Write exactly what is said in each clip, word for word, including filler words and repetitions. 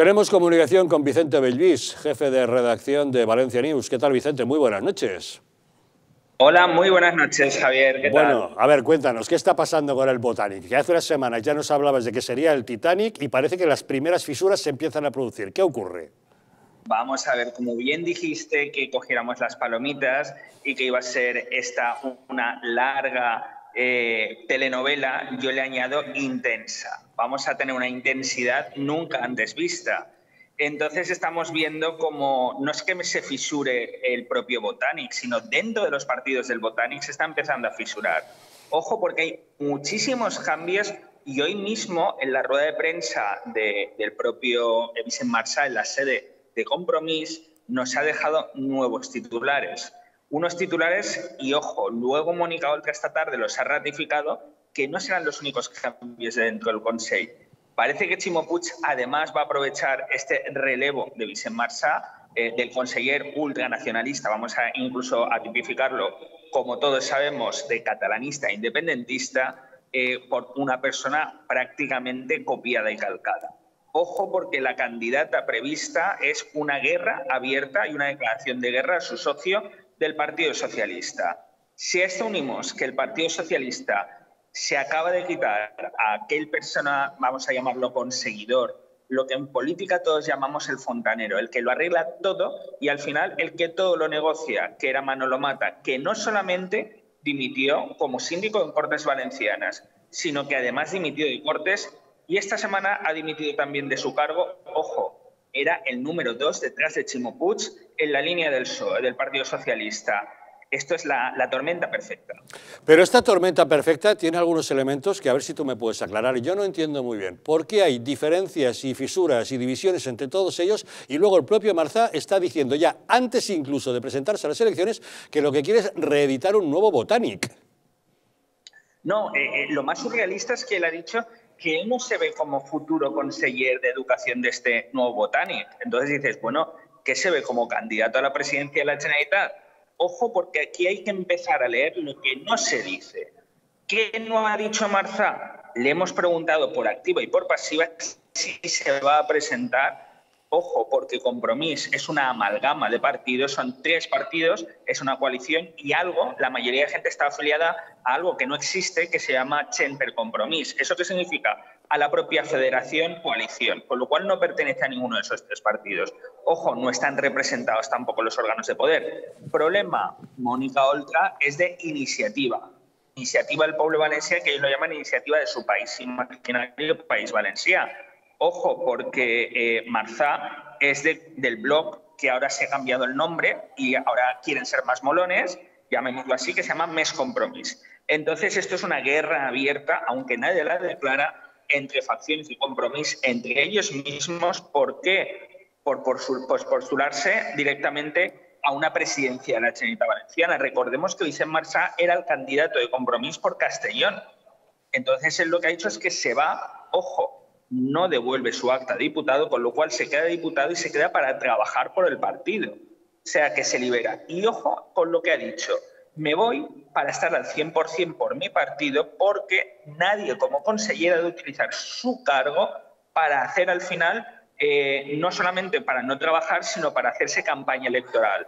Tenemos comunicación con Vicente Bellvís, jefe de redacción de Valencia News. ¿Qué tal, Vicente? Muy buenas noches. Hola, muy buenas noches, Javier. ¿Qué bueno, tal? a ver, cuéntanos, ¿qué está pasando con el Botanic? Que hace unas semanas ya nos hablabas de que sería el Titanic y parece que las primeras fisuras se empiezan a producir. ¿Qué ocurre? Vamos a ver, como bien dijiste, que cogiéramos las palomitas y que iba a ser esta una larga eh, telenovela, yo le añado intensa. Vamos a tener una intensidad nunca antes vista. Entonces estamos viendo como, no es que se fisure el propio Botanic, sino dentro de los partidos del Botanic se está empezando a fisurar. Ojo, porque hay muchísimos cambios y hoy mismo en la rueda de prensa de, del propio Vicent Marsá, en la sede de Compromís, nos ha dejado nuevos titulares. Unos titulares, y ojo, luego Mónica Oltra esta tarde los ha ratificado, que no serán los únicos cambios dentro del Consejo. Parece que Ximo Puig además va a aprovechar este relevo de Vicent Marsá, eh, del conseller ultranacionalista, vamos a incluso a tipificarlo, como todos sabemos, de catalanista e independentista, eh, por una persona prácticamente copiada y calcada. Ojo, porque la candidata prevista es una guerra abierta y una declaración de guerra a su socio del Partido Socialista. Si a esto unimos que el Partido Socialista se acaba de quitar a aquel persona, vamos a llamarlo conseguidor, lo que en política todos llamamos el fontanero, el que lo arregla todo y al final el que todo lo negocia, que era Manolo Mata, que no solamente dimitió como síndico en Cortes Valencianas, sino que además dimitió de Cortes y esta semana ha dimitido también de su cargo. Ojo, era el número dos detrás de Ximo Puig en la línea del P S O E, del Partido Socialista. Esto es la, la tormenta perfecta. Pero esta tormenta perfecta tiene algunos elementos que a ver si tú me puedes aclarar. Yo no entiendo muy bien por qué hay diferencias y fisuras y divisiones entre todos ellos y luego el propio Marsá está diciendo ya, antes incluso de presentarse a las elecciones, que lo que quiere es reeditar un nuevo Botanic. No, eh, eh, lo más surrealista es que él ha dicho que él no se ve como futuro conseller de educación de este nuevo Botanic. Entonces dices, bueno, ¿qué se ve como candidato a la presidencia de la Generalitat? Ojo, porque aquí hay que empezar a leer lo que no se dice. ¿Qué no ha dicho Marsá? Le hemos preguntado por activa y por pasiva si se va a presentar. Ojo, porque Compromís es una amalgama de partidos, son tres partidos, es una coalición y algo, la mayoría de gente está afiliada a algo que no existe, que se llama Chen per Compromís. ¿Eso qué significa? A la propia federación coalición, con lo cual no pertenece a ninguno de esos tres partidos. Ojo, no están representados tampoco los órganos de poder. Problema, Mónica Oltra es de iniciativa. Iniciativa del Pueblo Valencià, que ellos lo llaman iniciativa de su país, imaginario país Valencià. Ojo, porque eh, Marsá es de, del blog que ahora se ha cambiado el nombre y ahora quieren ser más molones, llamémoslo así, que se llama Més Compromís. Entonces, esto es una guerra abierta, aunque nadie la declara, entre facciones y Compromís, entre ellos mismos. ¿Por qué? Por, por, por postularse directamente a una presidencia de la Generalitat Valenciana. Recordemos que Vicent Marsá era el candidato de Compromís por Castellón. Entonces, él lo que ha dicho es que se va, ojo, no devuelve su acta de diputado, con lo cual se queda diputado y se queda para trabajar por el partido. O sea, que se libera. Y ojo con lo que ha dicho. Me voy para estar al cien por cien por mi partido porque nadie como consellera debe utilizar su cargo para hacer al final, eh, no solamente para no trabajar, sino para hacerse campaña electoral.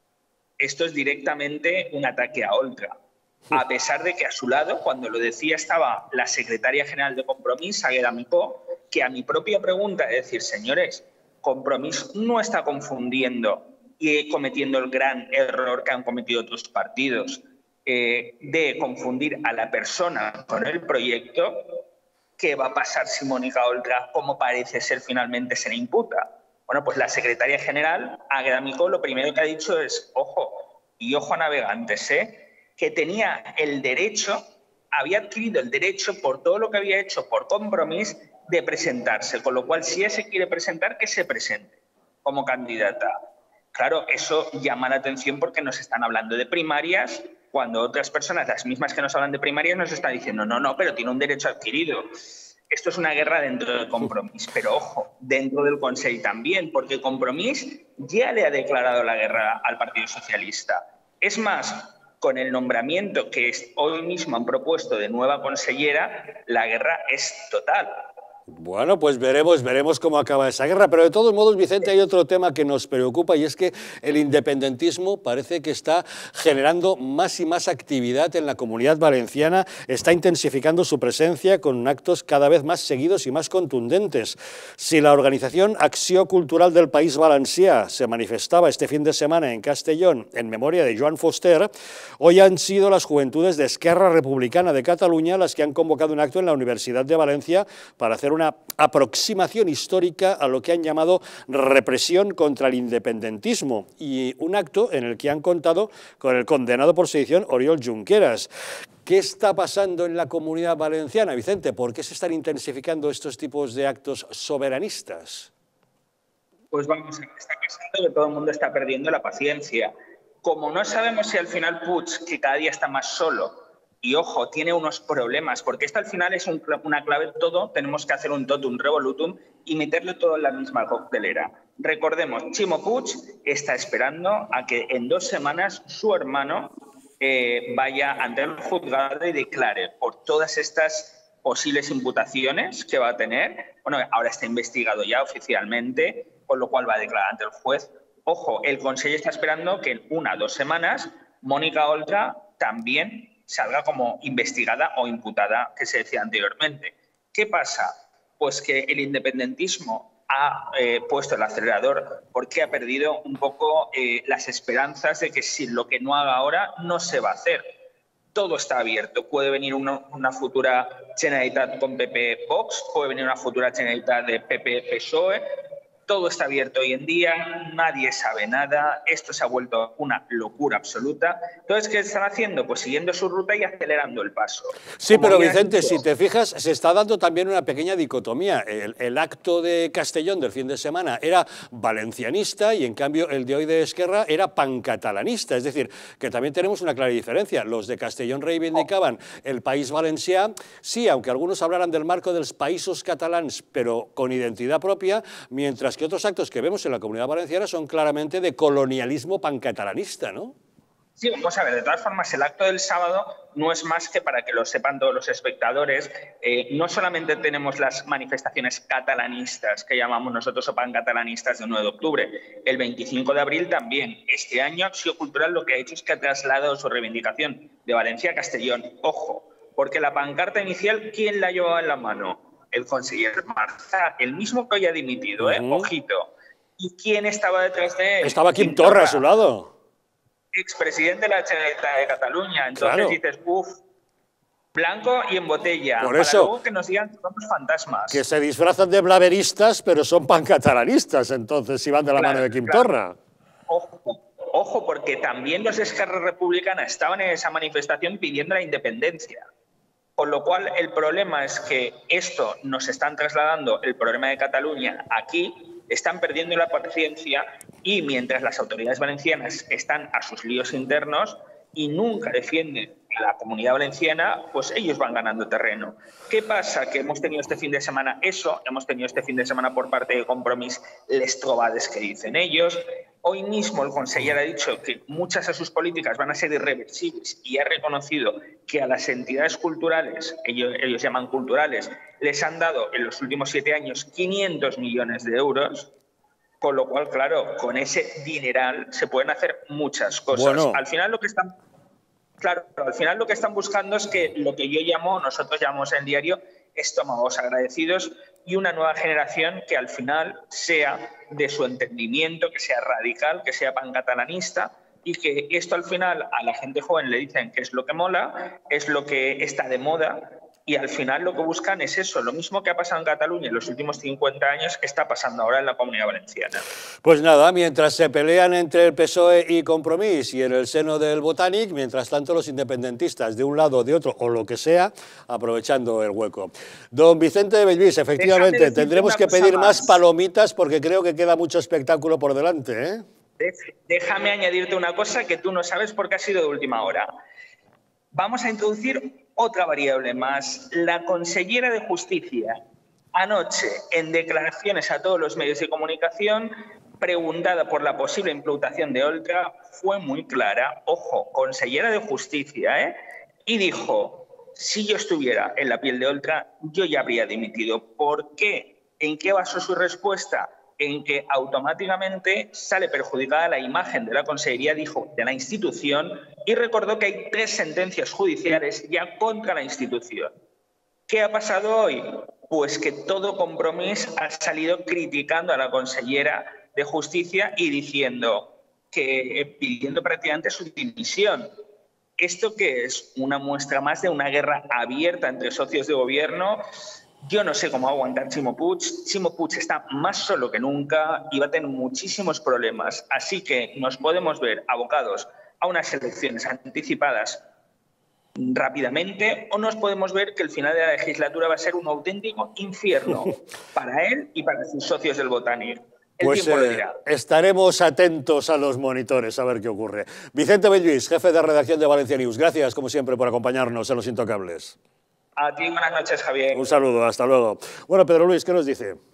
Esto es directamente un ataque a Oltra. A pesar de que a su lado, cuando lo decía, estaba la secretaria general de Compromís, Águeda Micó, que a mi propia pregunta de decir, señores, Compromís no está confundiendo y cometiendo el gran error que han cometido otros partidos eh, de confundir a la persona con el proyecto. ¿Qué va a pasar si Mónica Oltra, como parece ser, finalmente se le imputa? Bueno, pues la secretaria general, Águeda Micó, lo primero que ha dicho es, ojo, y ojo a navegantes, ¿eh? que tenía el derecho, había adquirido el derecho por todo lo que había hecho por Compromís de presentarse, con lo cual si ella se quiere presentar, que se presente como candidata. Claro, eso llama la atención porque nos están hablando de primarias, cuando otras personas, las mismas que nos hablan de primarias, nos están diciendo, no, no, pero tiene un derecho adquirido. Esto es una guerra dentro del Compromís, pero ojo, dentro del Consell también, porque Compromís ya le ha declarado la guerra al Partido Socialista. Es más, con el nombramiento que hoy mismo han propuesto de nueva consellera, la guerra es total. Bueno, pues veremos, veremos cómo acaba esa guerra, pero de todos modos, Vicente, hay otro tema que nos preocupa y es que el independentismo parece que está generando más y más actividad en la Comunidad Valenciana, está intensificando su presencia con actos cada vez más seguidos y más contundentes. Si la organización Acció Cultural del País Valencià se manifestaba este fin de semana en Castellón en memoria de Joan Fuster, hoy han sido las juventudes de Esquerra Republicana de Cataluña las que han convocado un acto en la Universidad de Valencia para hacer una aproximación histórica a lo que han llamado represión contra el independentismo y un acto en el que han contado con el condenado por sedición Oriol Junqueras. ¿Qué está pasando en la Comunidad Valenciana, Vicente? ¿Por qué se están intensificando estos tipos de actos soberanistas? Pues vamos, está pasando que todo el mundo está perdiendo la paciencia. Como no sabemos si al final Puig, que cada día está más solo, y ojo, tiene unos problemas, porque esto al final es un, una clave de todo, tenemos que hacer un totum revolutum y meterlo todo en la misma coctelera. Recordemos, Ximo Puig está esperando a que en dos semanas su hermano eh, vaya ante el juzgado y declare por todas estas posibles imputaciones que va a tener. Bueno, ahora está investigado ya oficialmente, con lo cual va a declarar ante el juez. Ojo, el Consejo está esperando que en una o dos semanas Mónica Oltra también salga como investigada o imputada, que se decía anteriormente. ¿Qué pasa? Pues que el independentismo ha eh, puesto el acelerador porque ha perdido un poco eh, las esperanzas de que si lo que no haga ahora no se va a hacer. Todo está abierto. Puede venir una, una futura Generalitat con P P Vox, puede venir una futura Generalitat de P P P S O E. Todo está abierto hoy en día, nadie sabe nada, esto se ha vuelto una locura absoluta. Entonces, ¿qué están haciendo? Pues siguiendo su ruta y acelerando el paso. Sí, Como pero Vicente, dicho, si te fijas, se está dando también una pequeña dicotomía. El, el acto de Castellón del fin de semana era valencianista y en cambio el de hoy de Esquerra era pancatalanista. Es decir, que también tenemos una clara diferencia. Los de Castellón reivindicaban el País Valencià, sí, aunque algunos hablaran del marco de los països catalans, pero con identidad propia, mientras que otros actos que vemos en la Comunidad Valenciana son claramente de colonialismo pancatalanista, ¿no? Sí, vamos a ver, de todas formas, el acto del sábado no es más que para que lo sepan todos los espectadores. Eh, no solamente tenemos las manifestaciones catalanistas, que llamamos nosotros o pancatalanistas del nueve de octubre, el veinticinco de abril también. Este año Acció Cultural lo que ha hecho es que ha trasladado su reivindicación de Valencia a Castellón. Ojo, porque la pancarta inicial, ¿quién la llevaba en la mano? El conseller Marzá, el mismo que hoy ha dimitido, ¿eh? Uh-huh. Ojito. ¿Y quién estaba detrás de él? Estaba Quim Torra a su lado. Expresidente de la Generalitat de Cataluña. Entonces claro. Dices, uff, blanco y en botella. Por para eso, luego que nos digan que somos fantasmas. Que se disfrazan de blaveristas, pero son pancatalanistas, entonces, si van de la claro, mano de Quim claro. Torra. Ojo, ojo, porque también los de Esquerra Republicana estaban en esa manifestación pidiendo la independencia. Con lo cual, el problema es que esto nos están trasladando, el problema de Cataluña, aquí, están perdiendo la paciencia y mientras las autoridades valencianas están a sus líos internos y nunca defienden a la Comunidad Valenciana, pues ellos van ganando terreno. ¿Qué pasa? Que hemos tenido este fin de semana eso, hemos tenido este fin de semana por parte de Compromís les trobades que dicen ellos. Hoy mismo el conseller ha dicho que muchas de sus políticas van a ser irreversibles y ha reconocido que a las entidades culturales, ellos, ellos llaman culturales, les han dado en los últimos siete años quinientos millones de euros, con lo cual, claro, con ese dineral se pueden hacer muchas cosas. Bueno. Al final lo que están... Claro, al final lo que están buscando es que lo que yo llamo, nosotros llamamos en el diario, estómagos agradecidos y una nueva generación que al final sea de su entendimiento, que sea radical, que sea pancatalanista y que esto al final a la gente joven le dicen que es lo que mola, es lo que está de moda y al final lo que buscan es eso, lo mismo que ha pasado en Cataluña en los últimos cincuenta años, está pasando ahora en la Comunidad Valenciana. Pues nada, mientras se pelean entre el P S O E y Compromís y en el seno del Botànic, mientras tanto los independentistas de un lado o de otro, o lo que sea, aprovechando el hueco. Don Vicente de Bellvís, efectivamente, tendremos que pedir más. más palomitas porque creo que queda mucho espectáculo por delante, ¿eh? Déjame añadirte una cosa que tú no sabes porque ha sido de última hora. Vamos a introducir otra variable más. La consellera de Justicia, anoche, en declaraciones a todos los medios de comunicación, preguntada por la posible imputación de Oltra, fue muy clara. Ojo, consellera de Justicia, ¿eh? Y dijo, si yo estuviera en la piel de Oltra, yo ya habría dimitido. ¿Por qué? ¿En qué basó su respuesta? En que automáticamente sale perjudicada la imagen de la Consellería, dijo, de la institución, y recordó que hay tres sentencias judiciales ya contra la institución. ¿Qué ha pasado hoy? Pues que todo Compromís ha salido criticando a la consellera de Justicia y diciendo que, pidiendo prácticamente su dimisión. ¿Esto qué es? Una muestra más de una guerra abierta entre socios de gobierno. Yo no sé cómo va a aguantar Ximo Puig. Ximo Puig está más solo que nunca y va a tener muchísimos problemas. Así que nos podemos ver abocados a unas elecciones anticipadas rápidamente, o nos podemos ver que el final de la legislatura va a ser un auténtico infierno para él y para sus socios del Botanic. El pues tiempo lo eh, dirá. Estaremos atentos a los monitores a ver qué ocurre. Vicente Bellluís, jefe de redacción de Valencia News, gracias como siempre por acompañarnos en Los Intocables. A ti, buenas noches, Javier. Un saludo, hasta luego. Bueno, Pedro Luis, ¿qué nos dice?